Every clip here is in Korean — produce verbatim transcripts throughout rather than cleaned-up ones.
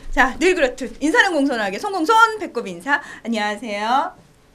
자, 늘 그렇듯 인사는 공손하게 송공손 배꼽 인사. 안녕하세요.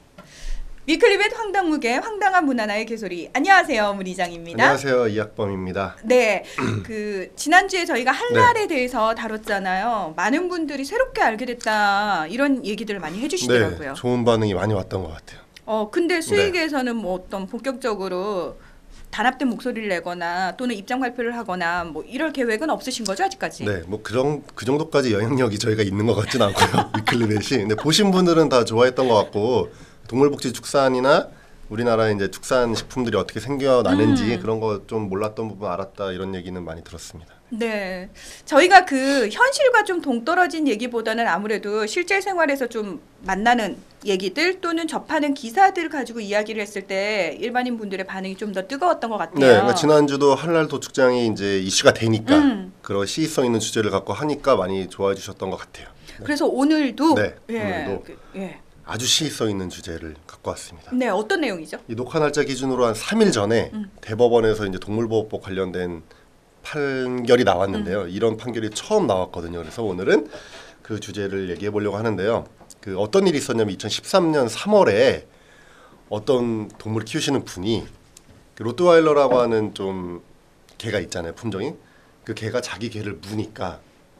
위클리벳 황당무계 황당한 문화나의 개소리. 안녕하세요, 문희장입니다. 안녕하세요, 이학범입니다. 네, 그 지난주에 저희가 한랄에 네. 대해서 다뤘잖아요. 많은 분들이 새롭게 알게 됐다 이런 얘기들을 많이 해주시더라고요. 네, 좋은 반응이 많이 왔던 것 같아요. 어, 근데 수익에서는 네. 뭐 어떤 본격적으로 단합된 목소리를 내거나 또는 입장 발표를 하거나 뭐 이럴 계획은 없으신 거죠, 아직까지? 네, 뭐 그 그 정도까지 영향력이 저희가 있는 것 같진 않고요. 위클리벳이. 근데 보신 분들은 다 좋아했던 것 같고. 동물복지축산이나 우리나라 이제 축산 식품들이 어떻게 생겨나는지 음. 그런 거 좀 몰랐던 부분 알았다 이런 얘기는 많이 들었습니다. 네, 저희가 그 현실과 좀 동떨어진 얘기보다는 아무래도 실제 생활에서 좀 만나는 얘기들 또는 접하는 기사들 가지고 이야기를 했을 때 일반인 분들의 반응이 좀 더 뜨거웠던 것 같아요. 네, 그러니까 지난주도 한랄 도축장이 이제 이슈가 되니까 음. 그런 시의성 있는 주제를 갖고 하니까 많이 좋아해 주셨던 것 같아요. 네. 그래서 오늘도 네, 예, 오늘도 그, 예. 아주 시의성 있는 주제를 갖고 왔습니다. 네, 어떤 내용이죠? 이 녹화 날짜 기준으로 한 삼 일 전에 음. 대법원에서 이제 동물보호법 관련된 판결이 나왔는데요. 음. 이런 판결이 처음 나왔거든요. 그래서 오늘은 그 주제를 얘기해 보려고 하는데요. 그 어떤 일이 있었냐면 이천십삼 년 삼월에 어떤 동물 키우시는 분이 그 로트와일러라고 하는 좀 개가 있잖아요, 품종이. 그 개가 자기 개를 무니까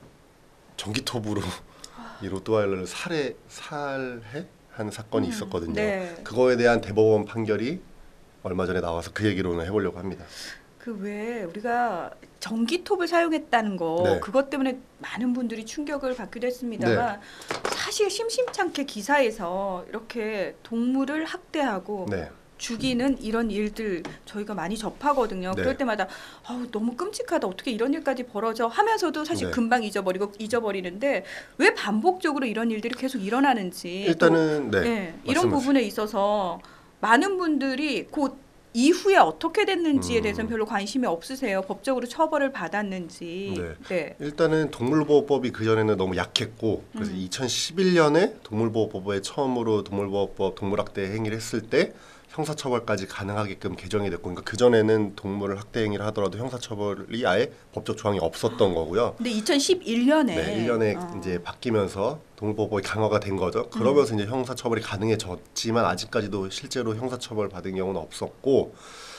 전기톱으로 이 로트와일러를 살해 살해 한 사건이 음, 있었거든요. 네. 그거에 대한 대법원 판결이 얼마 전에 나와서 그 얘기를 오늘 해보려고 합니다. 그 왜 우리가 전기톱을 사용했다는 거 네. 그것 때문에 많은 분들이 충격을 받기도 했습니다만 네. 사실 심심찮게 기사에서 이렇게 동물을 학대하고 네. 죽이는 이런 일들 저희가 많이 접하거든요. 네. 그럴 때마다 아우, 너무 끔찍하다. 어떻게 이런 일까지 벌어져 하면서도 사실 네. 금방 잊어버리고 잊어버리는데 왜 반복적으로 이런 일들이 계속 일어나는지 일단은 또, 네. 네, 이런 부분에 있어서 많은 분들이 곧 이후에 어떻게 됐는지에 음. 대해서는 별로 관심이 없으세요. 법적으로 처벌을 받았는지. 네. 네. 일단은 동물보호법이 그전에는 너무 약했고 그래서 음. 이천십일 년에 동물보호법에 처음으로 동물보호법 동물학대 행위를 했을 때 형사처벌까지 가능하게끔 개정이 됐고, 그러니까 그 전에는 동물을 학대 행위를 하더라도 형사처벌이 아예 법적 조항이 없었던 거고요. 근데 이천십일 년에 네, 일 년에 어. 이제 바뀌면서 동물보호법이 강화가 된 거죠. 그러면서 음. 이제 형사처벌이 가능해졌지만 아직까지도 실제로 형사처벌 받은 경우는 없었고.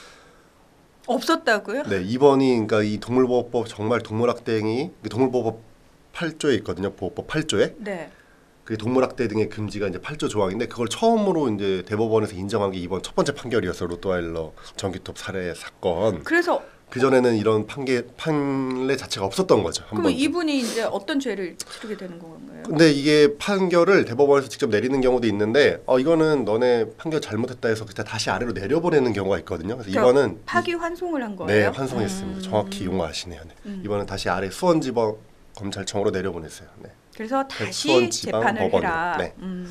없었다고요? 네, 이번이 그러니까 이 동물보호법 정말 동물학대 행위, 동물보호법 팔 조에 있거든요. 보호법 팔 조에. 네. 그 동물학대 등의 금지가 이제 팔 조 조항인데 그걸 처음으로 이제 대법원에서 인정한 게 이번 첫 번째 판결이었어요. 로트와일러 전기톱 살해 사건. 그래서 그 전에는 이런 판결 판례 자체가 없었던 거죠. 한 그럼 번도. 이분이 이제 어떤 죄를 치르게 되는 건가요? 근데 이게 판결을 대법원에서 직접 내리는 경우도 있는데 어 이거는 너네 판결 잘못했다 해서 그때 다시 아래로 내려보내는 경우가 있거든요. 그래서 그러니까 이번은 파기 환송을 한 거예요? 네, 환송했습니다. 음. 정확히 용어하시네요. 네. 음. 이번은 다시 아래 수원지법 검찰청으로 내려보냈어요. 네. 그래서 다시 재판을 법원으로. 해라. 네. 음.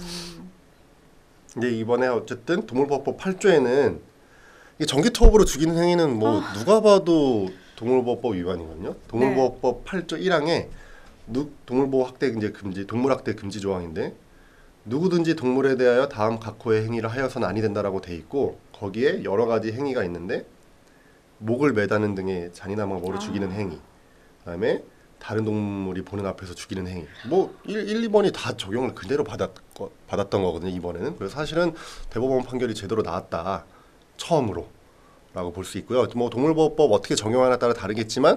근데 이번에 어쨌든 동물보호법 팔 조에는 이 전기톱으로 죽이는 행위는 뭐 어. 누가 봐도 동물보호법 위반이거든요. 동물보호법 네. 팔 조 일 항에 누, 동물보호 학대 이제 금지, 동물학대 금지 조항인데 누구든지 동물에 대하여 다음 각호의 행위를 하여서는 아니 된다라고 돼 있고 거기에 여러 가지 행위가 있는데 목을 매다는 등의 잔인한 방법으로 아. 죽이는 행위, 그다음에 다른 동물이 보는 앞에서 죽이는 행위. 뭐 일, 이 번이 다 적용을 그대로 받았, 받았던 거거든요. 이번에는. 그래서 사실은 대법원 판결이 제대로 나왔다. 처음으로 라고 볼 수 있고요. 뭐 동물보호법 어떻게 적용하냐에 따라 다르겠지만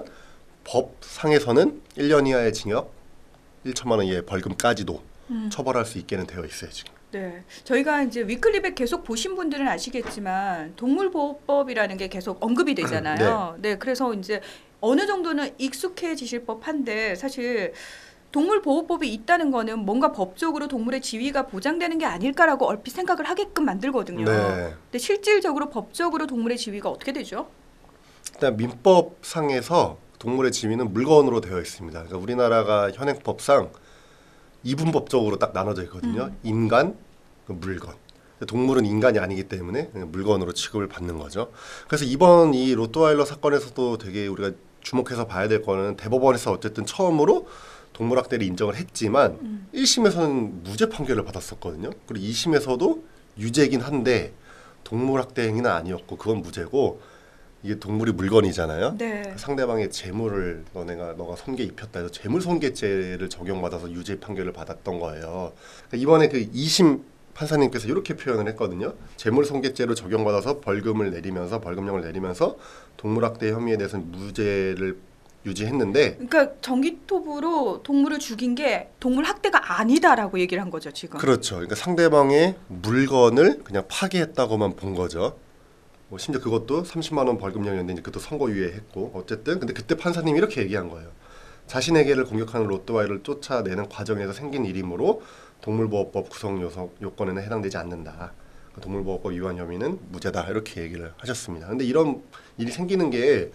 법상에서는 일 년 이하의 징역, 천만 원 이하의 벌금까지도 음. 처벌할 수 있게는 되어 있어요, 지금. 네, 저희가 이제 위클리백 계속 보신 분들은 아시겠지만 동물보호법이라는 게 계속 언급이 되잖아요. 네. 네, 그래서 이제 어느 정도는 익숙해지실 법한데 사실 동물보호법이 있다는 거는 뭔가 법적으로 동물의 지위가 보장되는 게 아닐까라고 얼핏 생각을 하게끔 만들거든요. 네. 근데 실질적으로 법적으로 동물의 지위가 어떻게 되죠? 일단 민법상에서 동물의 지위는 물건으로 되어 있습니다. 그러니까 우리나라가 현행법상 이분법적으로 딱 나눠져 있거든요. 음. 인간, 물건. 동물은 인간이 아니기 때문에 물건으로 취급을 받는 거죠. 그래서 이번 이 로트와일러 사건에서도 되게 우리가 주목해서 봐야 될 거는 대법원에서 어쨌든 처음으로 동물학대를 인정을 했지만 음. 일 심에서는 무죄 판결을 받았었거든요. 그리고 이 심에서도 유죄긴 한데 동물학대 행위는 아니었고 그건 무죄고 이게 동물이 물건이잖아요. 네. 상대방의 재물을 너네가 너가 손괴 입혔다 해서 재물 손괴죄를 적용받아서 유죄 판결을 받았던 거예요. 그러니까 이번에 그 이심 판사님께서 이렇게 표현을 했거든요. 재물 손괴죄로 적용받아서 벌금을 내리면서 벌금형을 내리면서 동물학대 혐의에 대해서는 무죄를 유지했는데, 그러니까 전기톱으로 동물을 죽인 게 동물 학대가 아니다라고 얘기를 한 거죠 지금. 그렇죠. 그러니까 상대방의 물건을 그냥 파괴했다고만 본 거죠. 뭐 심지어 그것도 삼십만 원 벌금형이었는데 그것도 선고유예했고, 어쨌든 근데 그때 판사님이 이렇게 얘기한 거예요. 자신에게를 공격하는 로트와이를 쫓아내는 과정에서 생긴 일이므로 동물보호법 구성 요소, 요건에는 해당되지 않는다. 동물보호법 위반 혐의는 무죄다. 이렇게 얘기를 하셨습니다. 근데 이런 일이 생기는 게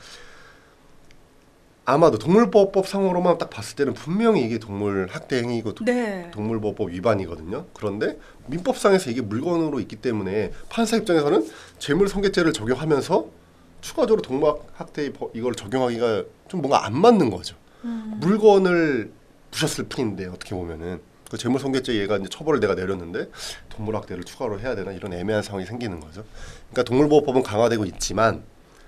아마도 동물보호법 상으로만 딱 봤을 때는 분명히 이게 동물 학대 행위고 네. 동물보호법 위반이거든요. 그런데 민법상에서 이게 물건으로 있기 때문에 판사 입장에서는 재물손괴죄를 적용하면서 추가적으로 동물 학대 이걸 적용하기가 좀 뭔가 안 맞는 거죠. 음. 물건을 부셨을 뿐인데 어떻게 보면은 그 재물손괴죄 얘가 이제 처벌을 내가 내렸는데 동물학대를 추가로 해야 되나 이런 애매한 상황이 생기는 거죠. 그러니까 동물보호법은 강화되고 있지만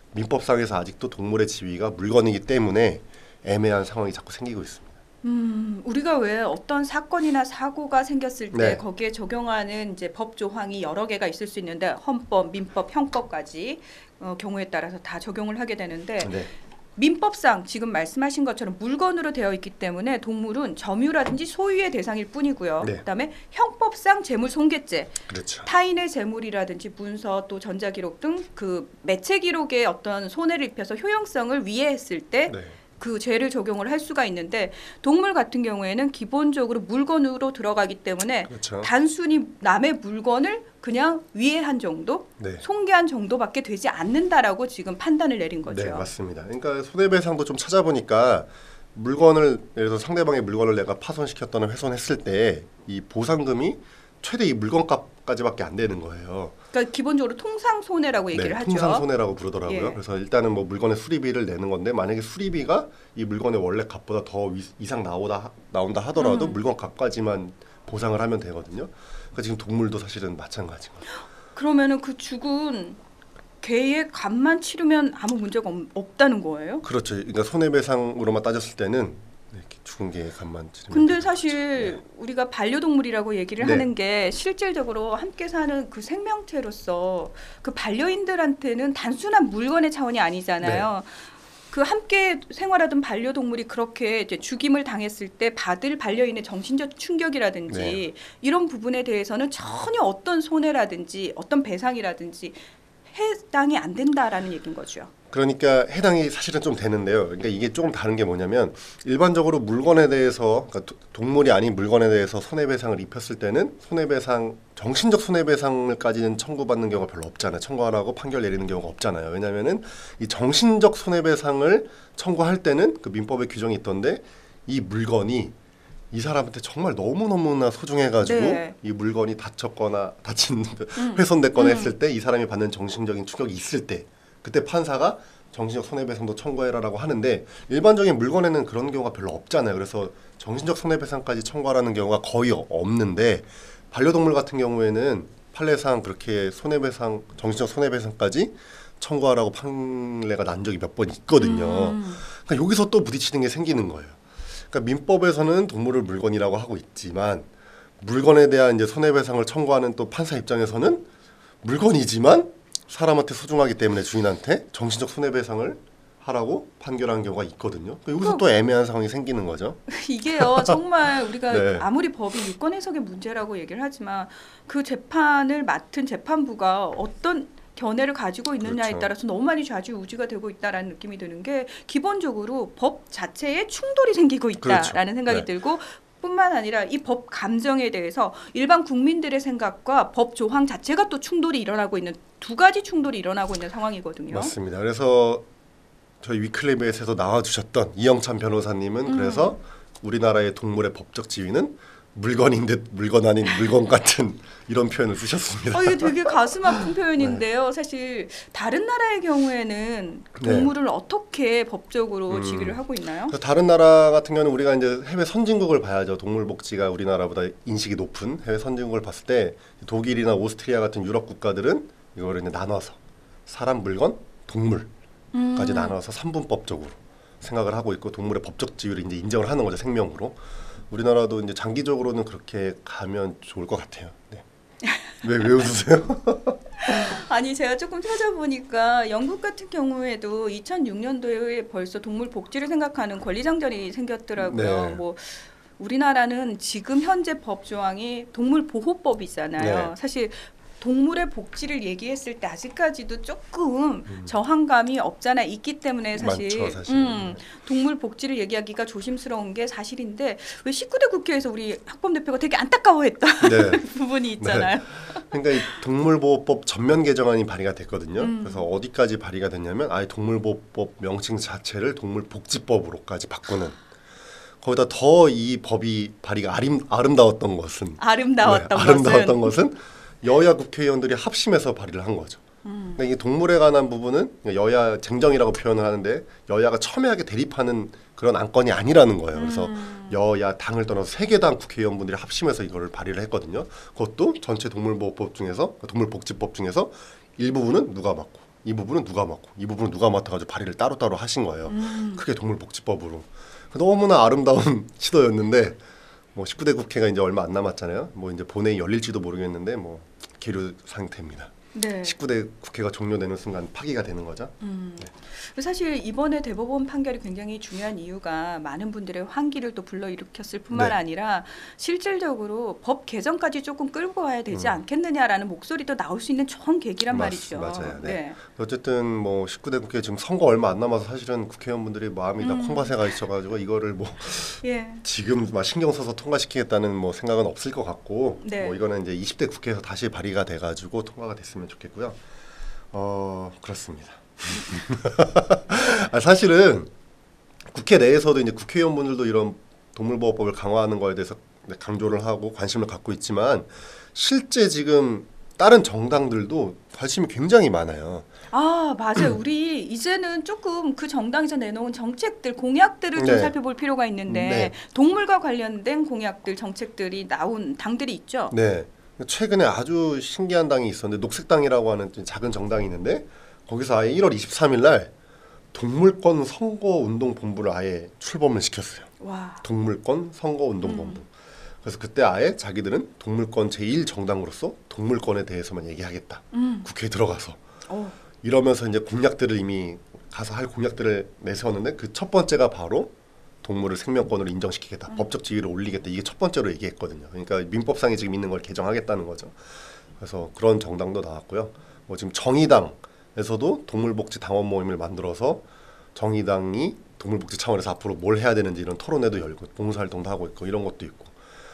민법상에서 아직도 동물의 지위가 물건이기 때문에 애매한 상황이 자꾸 생기고 있습니다. 음, 우리가 왜 어떤 사건이나 사고가 생겼을 때 네. 거기에 적용하는 이제 법 조항이 여러 개가 있을 수 있는데 헌법, 민법, 형법까지 어, 경우에 따라서 다 적용을 하게 되는데 네. 민법상 지금 말씀하신 것처럼 물건으로 되어 있기 때문에 동물은 점유라든지 소유의 대상일 뿐이고요. 네. 그다음에 형법상 재물손괴죄, 그렇죠. 타인의 재물이라든지 문서 또 전자기록 등 그 매체 기록에 어떤 손해를 입혀서 효용성을 위해했을 때 네. 그 죄를 적용을 할 수가 있는데 동물 같은 경우에는 기본적으로 물건으로 들어가기 때문에 그렇죠. 단순히 남의 물건을 그냥 위해한 정도, 네. 손괴한 정도밖에 되지 않는다라고 지금 판단을 내린 거죠. 네, 맞습니다. 그러니까 손해배상도 좀 찾아보니까 물건을 예를 들어서 상대방의 물건을 내가 파손시켰거나 훼손했을 때 이 보상금이 최대 이 물건값까지밖에 안 되는 거예요. 그러니까 기본적으로 통상 손해라고 얘기를 네, 하죠. 통상 손해라고 부르더라고요. 예. 그래서 일단은 뭐 물건의 수리비를 내는 건데 만약에 수리비가 이 물건의 원래 값보다 더 위, 이상 나오다 나온다 하더라도 음. 물건 값까지만 보상을 하면 되거든요. 그러니까 지금 동물도 사실은 마찬가지인 거죠. 그러면은 그 죽은 개의 값만 치르면 아무 문제가 없, 없다는 거예요? 그렇죠. 그러니까 손해배상으로만 따졌을 때는 이렇게 죽은 개의 값만 치르면 근데 되는 사실 거죠. 네. 우리가 반려동물이라고 얘기를 네. 하는 게 실질적으로 함께 사는 그 생명체로서 그 반려인들한테는 단순한 물건의 차원이 아니잖아요. 네. 그 함께 생활하던 반려동물이 그렇게 이제 죽임을 당했을 때 받을 반려인의 정신적 충격이라든지 네. 이런 부분에 대해서는 전혀 어떤 손해라든지 어떤 배상이라든지 해당이 안 된다라는 얘기인 거죠. 그러니까 해당이 사실은 좀 되는데요. 그러니까 이게 조금 다른 게 뭐냐면 일반적으로 물건에 대해서 그러니까 도, 동물이 아닌 물건에 대해서 손해배상을 입혔을 때는 손해배상 정신적 손해배상을까지는 청구받는 경우가 별로 없잖아요. 청구하라고 판결 내리는 경우가 없잖아요. 왜냐하면은 이 정신적 손해배상을 청구할 때는 그 민법에 규정이 있던데 이 물건이 이 사람한테 정말 너무너무나 소중해가지고 네. 이 물건이 다쳤거나 다친 음. 훼손됐거나 음. 했을 때 이 사람이 받는 정신적인 충격이 있을 때 그때 판사가 정신적 손해배상도 청구해라라고 하는데 일반적인 물건에는 그런 경우가 별로 없잖아요. 그래서 정신적 손해배상까지 청구하라는 경우가 거의 없는데 반려동물 같은 경우에는 판례상 그렇게 손해배상 정신적 손해배상까지 청구하라고 판례가 난 적이 몇 번 있거든요. 음. 그러니까 여기서 또 부딪히는 게 생기는 거예요. 그러니까 민법에서는 동물을 물건이라고 하고 있지만 물건에 대한 이제 손해배상을 청구하는 또 판사 입장에서는 물건이지만 사람한테 소중하기 때문에 주인한테 정신적 손해배상을 하라고 판결한 경우가 있거든요. 그러니까 여기서 또 애매한 상황이 생기는 거죠. 이게요 정말 우리가 네. 아무리 법이 유권 해석의 문제라고 얘기를 하지만 그 재판을 맡은 재판부가 어떤 견해를 가지고 있느냐에 그렇죠. 따라서 너무 많이 좌지우지가 되고 있다라는 느낌이 드는 게 기본적으로 법 자체에 충돌이 생기고 있다라는 그렇죠. 생각이 네. 들고 뿐만 아니라 이 법 감정에 대해서 일반 국민들의 생각과 법 조항 자체가 또 충돌이 일어나고 있는 두 가지 충돌이 일어나고 있는 상황이거든요. 맞습니다. 그래서 저희 위클리브에서 나와주셨던 이영찬 변호사님은 음. 그래서 우리나라의 동물의 법적 지위는 물건인 듯 물건 아닌 물건 같은 이런 표현을 쓰셨습니다. 어, 이게 되게 가슴 아픈 표현인데요. 네. 사실 다른 나라의 경우에는 동물을 네. 어떻게 법적으로 음. 지위를 하고 있나요? 다른 나라 같은 경우는 우리가 이제 해외 선진국을 봐야죠. 동물 복지가 우리나라보다 인식이 높은 해외 선진국을 봤을 때 독일이나 오스트리아 같은 유럽 국가들은 이거를 이제 나눠서 사람, 물건, 동물 음. 나눠서 삼분법적으로 생각을 하고 있고 동물의 법적 지위를 이제 인정을 하는 거죠. 생명으로. 우리나라도 이제 장기적으로는 그렇게 가면 좋을 것 같아요. 네. 왜, 왜 웃으세요? 아니 제가 조금 찾아보니까 영국 같은 경우에도 이천육 년도에 벌써 동물 복지를 생각하는 권리장전이 생겼더라고요. 네. 뭐 우리나라는 지금 현재 법 조항이 동물보호법이잖아요. 네. 사실 동물의 복지를 얘기했을 때 아직까지도 조금 음. 저항감이 없잖아 있기 때문에 사실, 많죠, 사실. 음, 동물 복지를 얘기하기가 조심스러운 게 사실인데 왜 십구 대 국회에서 우리 학범 대표가 되게 안타까워했던 네. 부분이 있잖아요. 네. 그러니까 이 동물보호법 전면 개정안이 발의가 됐거든요. 음. 그래서 어디까지 발의가 됐냐면 아예 동물보호법 명칭 자체를 동물복지법으로까지 바꾸는. 거기다 더 이 법이 발의가 아름, 아름다웠던 것은 아름다웠던 네, 것은 아름다웠던 것은 여야 국회의원들이 합심해서 발의를 한 거죠. 음. 그러니까 이게 동물에 관한 부분은 여야 쟁정이라고 표현을 하는데 여야가 첨예하게 대립하는 그런 안건이 아니라는 거예요. 그래서 음. 여야 당을 떠나서 세 개 당 국회의원분들이 합심해서 이거를 발의를 했거든요. 그것도 전체 동물보호법 중에서 동물복지법 중에서 일부분은 누가 맡고 이 부분은 누가 맡고 이 부분은 누가 맡아가지고 발의를 따로따로 하신 거예요. 음. 그게 동물복지법으로. 너무나 아름다운 시도였는데 뭐 십구 대 국회가 이제 얼마 안 남았잖아요. 뭐 이제 본회의 열릴지도 모르겠는데 뭐 계류 상태입니다. 네. 십구 대 국회가 종료되는 순간 파기가 되는 거죠. 음. 네. 사실 이번에 대법원 판결이 굉장히 중요한 이유가 많은 분들의 환기를 또 불러일으켰을 뿐만 네. 아니라 실질적으로 법 개정까지 조금 끌고 와야 되지 음. 않겠느냐라는 목소리도 나올 수 있는 좋은 계기란 맞, 말이죠. 맞아요. 네. 네. 어쨌든 뭐 십구 대 국회 지금 선거 얼마 안 남아서 사실은 국회의원분들이 마음이 다 음. 콩밭에 가 있어가지고 이거를 뭐 예. 지금 막 신경 써서 통과시키겠다는 뭐 생각은 없을 것 같고 네. 뭐 이거는 이제 이십 대 국회에서 다시 발의가 돼가지고 통과가 됐으면 좋겠고요. 어 그렇습니다. 아, 사실은 국회 내에서도 이제 국회의원분들도 이런 동물보호법을 강화하는 거에 대해서 강조를 하고 관심을 갖고 있지만 실제 지금 다른 정당들도 관심이 굉장히 많아요. 아 맞아요. 우리 이제는 조금 그 정당에서 내놓은 정책들 공약들을 좀 네. 살펴볼 필요가 있는데 네. 동물과 관련된 공약들 정책들이 나온 당들이 있죠. 네. 최근에 아주 신기한 당이 있었는데 녹색당이라고 하는 작은 정당이 있는데 거기서 아예 일월 이십삼일 날 동물권 선거운동본부를 아예 출범을 시켰어요. 와. 동물권 선거운동본부. 음. 그래서 그때 아예 자기들은 동물권 제일 정당으로서 동물권에 대해서만 얘기하겠다. 음. 국회에 들어가서. 어. 이러면서 이제 공약들을 이미 가서 할 공약들을 내세웠는데 그 첫 번째가 바로 동물을 생명권으로 인정시키겠다. 음. 법적 지위를 올리겠다. 이게 첫 번째로 얘기했거든요. 그러니까 민법상에 지금 있는 걸 개정하겠다는 거죠. 그래서 그런 정당도 나왔고요. 뭐 지금 정의당에서도 동물복지 당원 모임을 만들어서 정의당이 동물복지 차원에서 앞으로 뭘 해야 되는지 이런 토론회도 열고 봉사활동도 하고 있고 이런 것도 있고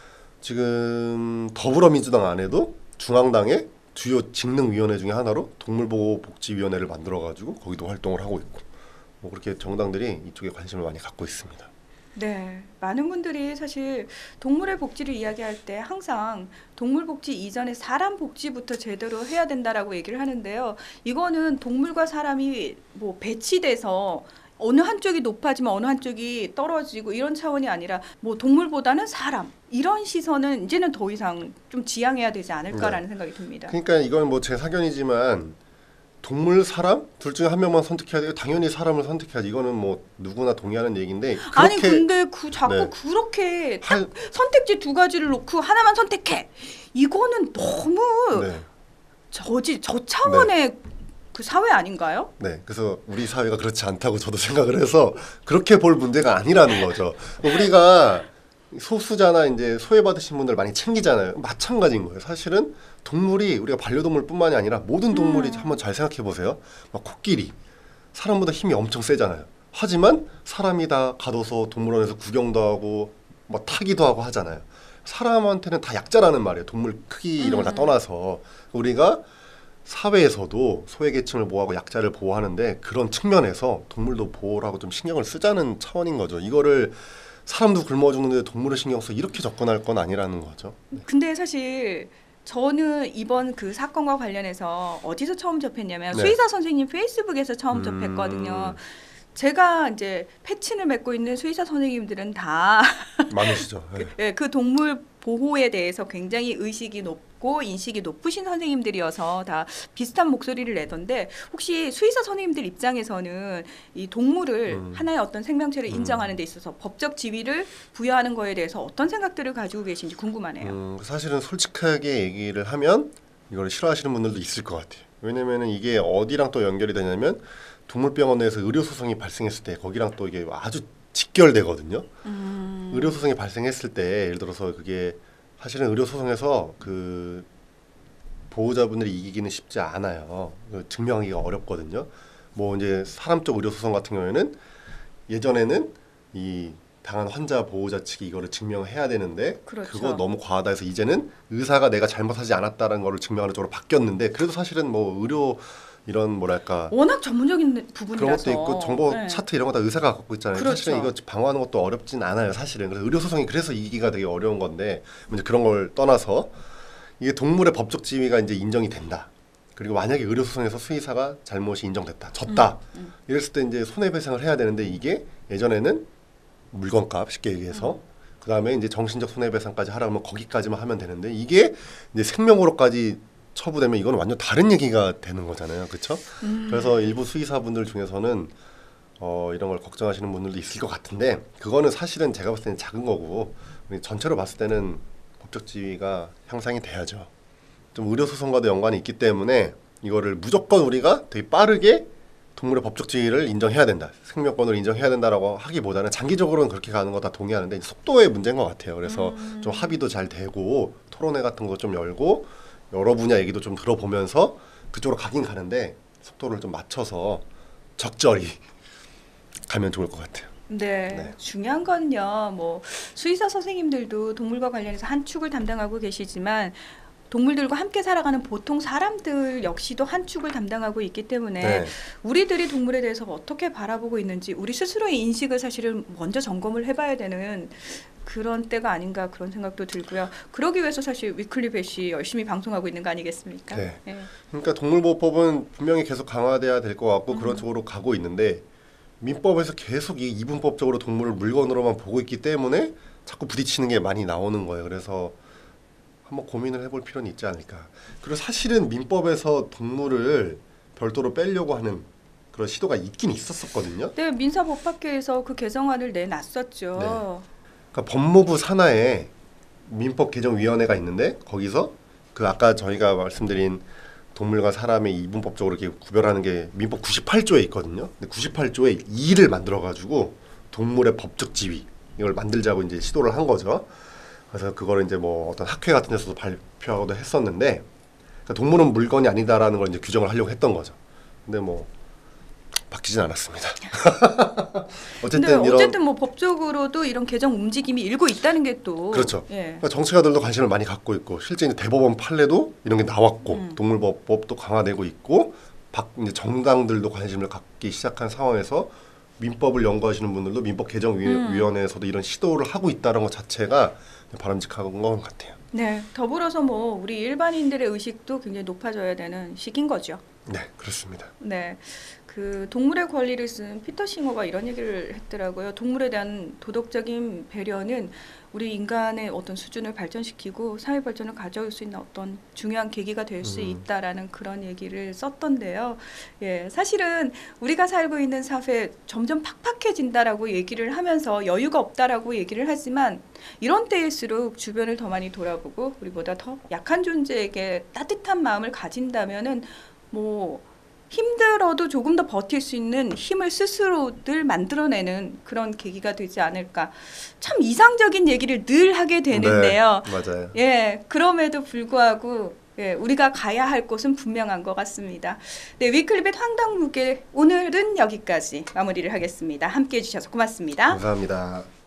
지금 더불어민주당 안에도 중앙당의 주요 직능위원회 중에 하나로 동물보호복지위원회를 만들어가지고 거기도 활동을 하고 있고 뭐 그렇게 정당들이 이쪽에 관심을 많이 갖고 있습니다. 네, 많은 분들이 사실 동물의 복지를 이야기할 때 항상 동물 복지 이전에 사람 복지부터 제대로 해야 된다라고 얘기를 하는데요. 이거는 동물과 사람이 뭐 배치돼서 어느 한쪽이 높아지면 어느 한쪽이 떨어지고 이런 차원이 아니라 뭐 동물보다는 사람 이런 시선은 이제는 더 이상 좀 지양해야 되지 않을까라는 네. 생각이 듭니다. 그러니까 이건 뭐 제 사견이지만 동물, 사람 둘 중에 한 명만 선택해야 되고 당연히 사람을 선택해야지. 이거는 뭐 누구나 동의하는 얘기인데 그렇게 아니 근데 그 자꾸 네. 그렇게 딱 할, 선택지 두 가지를 놓고 하나만 선택해. 이거는 너무 네. 저지 저 차원의 그 사회 아닌가요? 네, 그래서 우리 사회가 그렇지 않다고 저도 생각을 해서 그렇게 볼 문제가 아니라는 거죠. 우리가 소수자나 이제 소외받으신 분들 많이 챙기잖아요. 마찬가지인 거예요. 사실은 동물이 우리가 반려동물뿐만이 아니라 모든 동물이 음. 한번 잘 생각해 보세요. 막 코끼리 사람보다 힘이 엄청 세잖아요. 하지만 사람이 다 가둬서 동물원에서 구경도 하고 뭐 타기도 하고 하잖아요. 사람한테는 다 약자라는 말이에요. 동물 크기 이런 걸 다 음. 떠나서 우리가 사회에서도 소외계층을 보호하고 약자를 보호하는데 그런 측면에서 동물도 보호라고 좀 신경을 쓰자는 차원인 거죠. 이거를 사람도 굶어 죽는데 동물을 신경 써 이렇게 접근할 건 아니라는 거죠. 근데 사실 저는 이번 그 사건과 관련해서 어디서 처음 접했냐면 네. 수의사 선생님 페이스북에서 처음 음. 접했거든요. 제가 이제 패친을 맺고 있는 수의사 선생님들은 다 많으시죠. 네. 예, 그 동물 보호에 대해서 굉장히 의식이 높 깊고 인식이 높으신 선생님들이어서 다 비슷한 목소리를 내던데 혹시 수의사 선생님들 입장에서는 이 동물을 음. 하나의 어떤 생명체를 음. 인정하는 데 있어서 법적 지위를 부여하는 거에 대해서 어떤 생각들을 가지고 계신지 궁금하네요. 음, 사실은 솔직하게 얘기를 하면 이걸 싫어하시는 분들도 있을 것 같아요. 왜냐면은 이게 어디랑 또 연결이 되냐면 동물병원 내에서 의료소송이 발생했을 때 거기랑 또 이게 아주 직결되거든요. 음. 의료소송이 발생했을 때 예를 들어서 그게 사실은 의료소송에서 그 보호자분들이 이기기는 쉽지 않아요. 증명하기가 어렵거든요. 뭐 이제 사람 쪽 의료소송 같은 경우에는 예전에는 이 당한 환자 보호자 측이 이거를 증명해야 되는데 그렇죠. 그거 너무 과하다 해서 이제는 의사가 내가 잘못하지 않았다는 거를 증명하는 쪽으로 바뀌었는데 그래도 사실은 뭐 의료 이런 뭐랄까 워낙 전문적인 부분이라서 그런 것도 있고 정보 네. 차트 이런 거 다 의사가 갖고 있잖아요. 그렇죠. 사실은 이거 방어하는 것도 어렵진 않아요. 사실은 그래서 의료 소송이 그래서 이기가 되게 어려운 건데 이제 그런 걸 떠나서 이게 동물의 법적 지위가 이제 인정이 된다. 그리고 만약에 의료 소송에서 수의사가 잘못이 인정됐다, 졌다. 음, 음. 이랬을 때 이제 손해배상을 해야 되는데 이게 예전에는 물건값 쉽게 얘기해서 음. 그 다음에 이제 정신적 손해배상까지 하라면 거기까지만 하면 되는데 이게 이제 생명으로까지 처부되면 이건 완전 다른 얘기가 되는 거잖아요, 그렇죠? 음. 그래서 일부 수의사분들 중에서는 어, 이런 걸 걱정하시는 분들도 있을 것 같은데 그거는 사실은 제가 봤을 때는 작은 거고 전체로 봤을 때는 법적 지위가 향상이 돼야죠. 좀 의료 소송과도 연관이 있기 때문에 이거를 무조건 우리가 되게 빠르게 동물의 법적 지위를 인정해야 된다, 생명권을 인정해야 된다라고 하기보다는 장기적으로는 그렇게 가는 거 다 동의하는데 속도의 문제인 것 같아요. 그래서 음. 좀 합의도 잘 되고 토론회 같은 거 좀 열고 여러 분야 얘기도 좀 들어보면서 그쪽으로 가긴 가는데 속도를 좀 맞춰서 적절히 가면 좋을 것 같아요. 네, 네. 중요한 건요. 뭐 수의사 선생님들도 동물과 관련해서 한 축을 담당하고 계시지만 동물들과 함께 살아가는 보통 사람들 역시도 한 축을 담당하고 있기 때문에 네. 우리들이 동물에 대해서 어떻게 바라보고 있는지 우리 스스로의 인식을 사실은 먼저 점검을 해봐야 되는 그런 때가 아닌가 그런 생각도 들고요. 그러기 위해서 사실 위클리 벳이 열심히 방송하고 있는 거 아니겠습니까? 네. 네. 그러니까 동물보호법은 분명히 계속 강화돼야 될 것 같고 음. 그런 쪽으로 가고 있는데 민법에서 계속 이 이분법적으로 동물을 물건으로만 보고 있기 때문에 자꾸 부딪히는 게 많이 나오는 거예요. 그래서 한번 고민을 해볼 필요는 있지 않을까. 그리고 사실은 민법에서 동물을 별도로 빼려고 하는 그런 시도가 있긴 있었었거든요. 네, 민사법학회에서 그 개정안을 내놨었죠. 네. 그러니까 법무부 산하에 민법 개정위원회가 있는데 거기서 그 아까 저희가 말씀드린 동물과 사람의 이분법적으로 이렇게 구별하는 게 민법 구십팔 조에 있거든요. 근데 구십팔 조에 이를 만들어 가지고 동물의 법적 지위 이걸 만들자고 이제 시도를 한 거죠. 그래서 그거를 이제 뭐 어떤 학회 같은 데서도 발표하고도 했었는데 그러니까 동물은 물건이 아니다라는 걸 이제 규정을 하려고 했던 거죠. 근데 뭐 바뀌진 않았습니다. 어쨌든 근데 이런 어쨌든 뭐 법적으로도 이런 개정 움직임이 일고 있다는 게 또 그렇죠. 예. 그러니까 정치가들도 관심을 많이 갖고 있고 실제 이제 대법원 판례도 이런 게 나왔고 음. 동물법도 강화되고 있고 박, 이제 정당들도 관심을 갖기 시작한 상황에서 민법을 연구하시는 분들도 민법 개정위원회에서도 이런 시도를 하고 있다는 것 자체가 바람직한 것 같아요. 네, 더불어서 뭐 우리 일반인들의 의식도 굉장히 높아져야 되는 시기인 거죠. 네, 그렇습니다. 네, 그 동물의 권리를 쓴 피터 싱어가 이런 얘기를 했더라고요. 동물에 대한 도덕적인 배려는 우리 인간의 어떤 수준을 발전시키고 사회 발전을 가져올 수 있는 어떤 중요한 계기가 될 수 음. 있다라는 그런 얘기를 썼던데요. 예, 사실은 우리가 살고 있는 사회 점점 팍팍해진다라고 얘기를 하면서 여유가 없다라고 얘기를 하지만 이런 때일수록 주변을 더 많이 돌아보고 우리보다 더 약한 존재에게 따뜻한 마음을 가진다면은 뭐 힘들어도 조금 더 버틸 수 있는 힘을 스스로들 만들어내는 그런 계기가 되지 않을까. 참 이상적인 얘기를 늘 하게 되는데요. 네, 맞아요. 예, 그럼에도 불구하고 예, 우리가 가야 할 곳은 분명한 것 같습니다. 네, 위클리벳 황당무계 오늘은 여기까지 마무리를 하겠습니다. 함께해 주셔서 고맙습니다. 감사합니다.